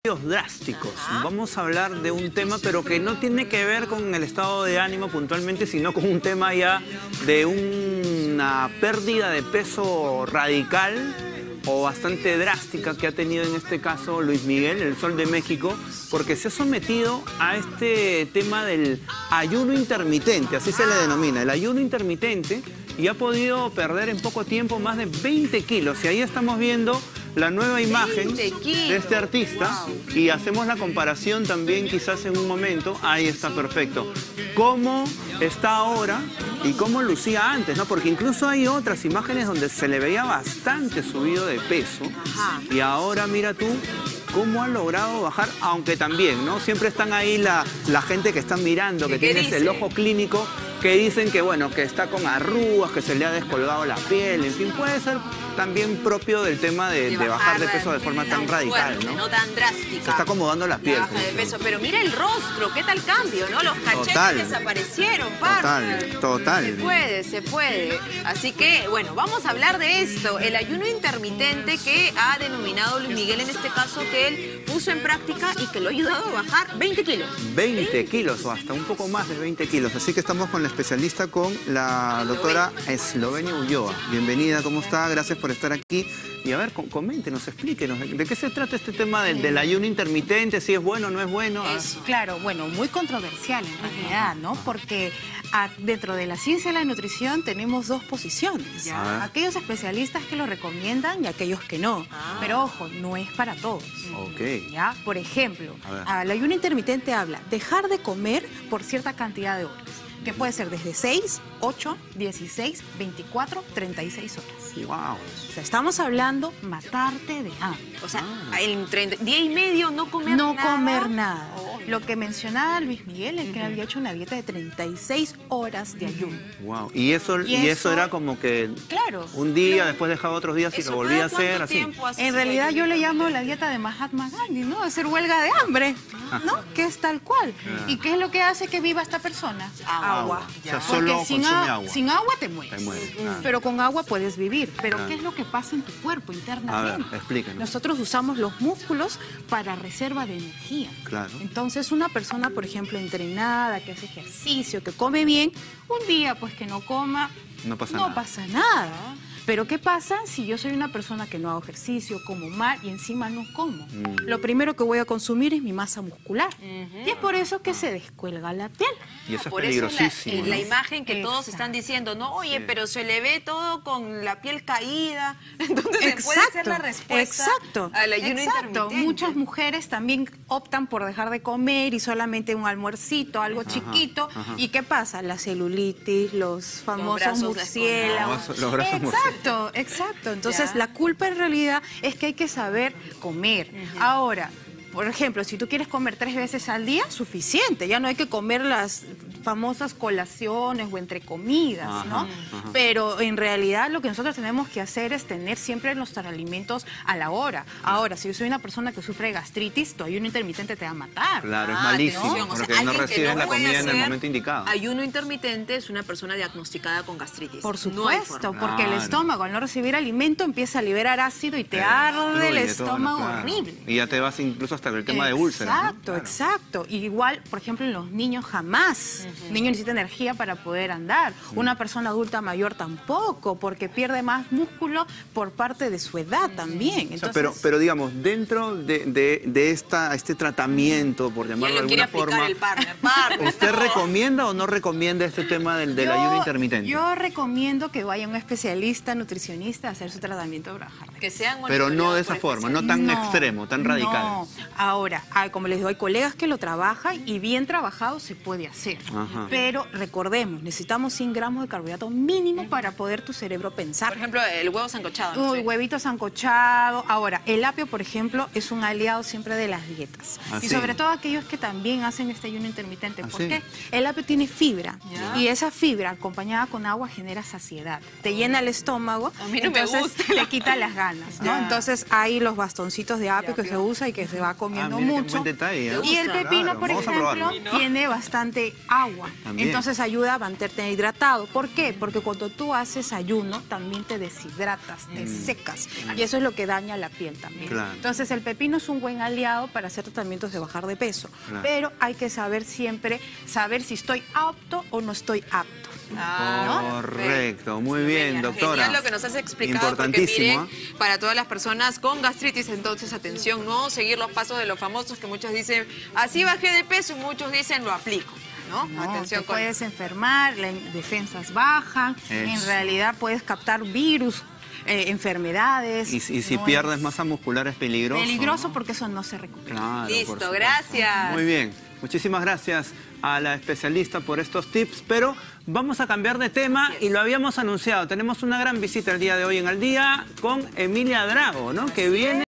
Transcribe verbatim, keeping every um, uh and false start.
Drásticos. Vamos a hablar de un tema, pero que no tiene que ver con el estado de ánimo puntualmente, sino con un tema ya de una pérdida de peso radical o bastante drástica que ha tenido en este caso Luis Miguel, el Sol de México, porque se ha sometido a este tema del ayuno intermitente, así se le denomina, el ayuno intermitente, y ha podido perder en poco tiempo más de veinte kilos. Y ahí estamos viendo la nueva imagen de este artista y hacemos la comparación también quizás en un momento. Ahí está, perfecto. Cómo está ahora y cómo lucía antes, ¿no? Porque incluso hay otras imágenes donde se le veía bastante subido de peso. Y ahora mira tú cómo ha logrado bajar, aunque también, ¿no? Siempre están ahí la, la gente que está mirando, que tienes el ojo clínico, que dicen que, bueno, que está con arrugas, que se le ha descolgado la piel, en fin, puede ser también propio del tema de, de, de bajar de peso de forma tan, tan radical, fuerte, ¿no? No tan drástica. Se está acomodando la piel. Baja de peso, pero mira el rostro, qué tal cambio, ¿no? Los cachetes total, desaparecieron, partner. Total, total. Se puede, se puede. Así que, bueno, vamos a hablar de esto, el ayuno intermitente que ha denominado Luis Miguel en este caso, que él puso en práctica y que lo ha ayudado a bajar veinte kilos. veinte kilos o hasta un poco más de veinte kilos. Así que estamos con la especialista, con la doctora Eslovenia Ulloa. Bienvenida, ¿cómo está? Gracias por estar aquí. Y a ver, coméntenos, explíquenos, ¿de qué se trata este tema del, del ayuno intermitente? ¿Si es bueno o no es bueno? Eso. Claro, bueno, muy controversial en realidad, ¿no? Porque a, dentro de la ciencia de la nutrición tenemos dos posiciones. ¿Ya? Aquellos especialistas que lo recomiendan y aquellos que no. Ah. Pero ojo, no es para todos. Ok. ¿Ya? Por ejemplo, el ayuno intermitente habla dejar de comer por cierta cantidad de horas, que puede ser desde seis, ocho, dieciséis, veinticuatro, treinta y seis horas. Wow. O sea, estamos hablando matarte de hambre. O sea, entre día y medio no comer no nada. No comer nada. Oh. Lo que mencionaba Luis Miguel es que uh-huh. había hecho una dieta de treinta y seis horas de ayuno. Wow. Y eso, y, y eso, eso era como que claro, un día, claro. después dejaba otros días y lo volvía a hacer así. En realidad yo le llamo la dieta de Mahatma Gandhi, ¿no? Hacer huelga de hambre, ¿no? Que es tal cual. Ah. ¿Y qué es lo que hace que viva esta persona? Agua. agua. O sea, solo Porque sin, consume agua. sin agua te mueres. Te mueres. Ah. Pero con agua puedes vivir. Pero ah. ¿qué es lo que pasa en tu cuerpo internamente? A ver, explícanos. Nosotros usamos los músculos para reserva de energía. Claro. Entonces una persona, por ejemplo, entrenada, que hace ejercicio, que come bien, un día pues que no coma, no pasa no nada. pasa nada. Pero ¿qué pasa si yo soy una persona que no hago ejercicio, como mal y encima no como? Mm. Lo primero que voy a consumir es mi masa muscular. Uh-huh. Y es por eso que se descuelga la piel. Y eso es por peligrosísimo. Eso la, ¿no? la imagen que Exacto. todos están diciendo, no, oye, sí. pero se le ve todo con la piel caída. Entonces exacto, puede ser la respuesta exacto, al ayuno exacto. intermitente. Muchas mujeres también optan por dejar de comer y solamente un almuercito, algo ajá, chiquito. Ajá. ¿Y qué pasa? La celulitis, los famosos los murciélagos. Los, los brazos exacto, exacto. Entonces, ya. la culpa en realidad es que hay que saber comer. Uh-huh. Ahora, por ejemplo, si tú quieres comer tres veces al día, suficiente. Ya no hay que comer las famosas colaciones o entre comidas, ajá, ¿no? Ajá. Pero en realidad lo que nosotros tenemos que hacer es tener siempre nuestros alimentos a la hora. Ahora, si yo soy una persona que sufre de gastritis, tu ayuno intermitente te va a matar. Claro, es ah, malísimo, ¿no? porque o sea, no recibes no la comida en el momento indicado. Ayuno intermitente es una persona diagnosticada con gastritis. Por supuesto, no porque ah, el estómago, al no recibir alimento, empieza a liberar ácido y te eh, arde el estómago todo, claro. horrible. Y ya te vas incluso hasta el tema de úlceras. Exacto, ¿no? claro. exacto. Y igual, por ejemplo, en los niños jamás. Uh-huh. El niño necesita energía para poder andar. Uh-huh. Una persona adulta mayor tampoco, porque pierde más músculo por parte de su edad uh-huh. también. Entonces, o sea, pero, pero digamos, dentro de, de, de esta, este tratamiento, por llamarlo de alguna forma, el partner, partner, ¿usted no. recomienda o no recomienda este tema del, del yo, ayuno intermitente? Yo recomiendo que vaya un especialista nutricionista a hacer su tratamiento para bajar de que sean Pero no de esa forma, no tan no, extremo, tan radical. No. Ahora, como les digo, hay colegas que lo trabajan y bien trabajado se puede hacer. Ajá. Pero recordemos, necesitamos cien gramos de carbohidrato mínimo para poder tu cerebro pensar. Por ejemplo, el huevo sancochado. ¿no? El sí. huevito sancochado. Ahora, el apio, por ejemplo, es un aliado siempre de las dietas. ¿Ah, y sí? sobre todo aquellos que también hacen este ayuno intermitente. ¿Ah, ¿Por sí? qué? El apio tiene fibra. ¿Ya? Y esa fibra, acompañada con agua, genera saciedad. Te llena el estómago, a mí no entonces me gusta. le quita las ganas, ¿no? Ya. Entonces hay los bastoncitos de apio que se usa y que se va comiendo ah, mira, mucho. Qué buen detalle, ¿eh? Y el pepino, claro. por Vamos ejemplo, tiene bastante agua. agua. También. Entonces ayuda a mantenerte hidratado. ¿Por qué? Porque cuando tú haces ayuno también te deshidratas, te Mm. secas. Y eso es lo que daña la piel también. Claro. Entonces el pepino es un buen aliado para hacer tratamientos de bajar de peso. Claro. Pero hay que saber siempre, saber si estoy apto o no estoy apto. Ah, Correcto, muy bien, Genial, doctora. Genial lo que nos has explicado, porque Importantísimo, miren, para todas las personas con gastritis, entonces atención, no seguir los pasos de los famosos que muchos dicen, así bajé de peso, y muchos dicen, lo aplico, ¿no? No, atención te con puedes enfermar, las defensas bajan, Eso. en realidad puedes captar virus, eh, enfermedades. Y, si- y si no pierdes es masa muscular es peligroso. peligroso ¿no? porque eso no se recupera. Claro, Listo, por supuesto. gracias. Muy bien, muchísimas gracias a la especialista por estos tips, pero vamos a cambiar de tema Así es. y lo habíamos anunciado. Tenemos una gran visita el día de hoy en Al Día con Emilia Drago, ¿no? Que viene...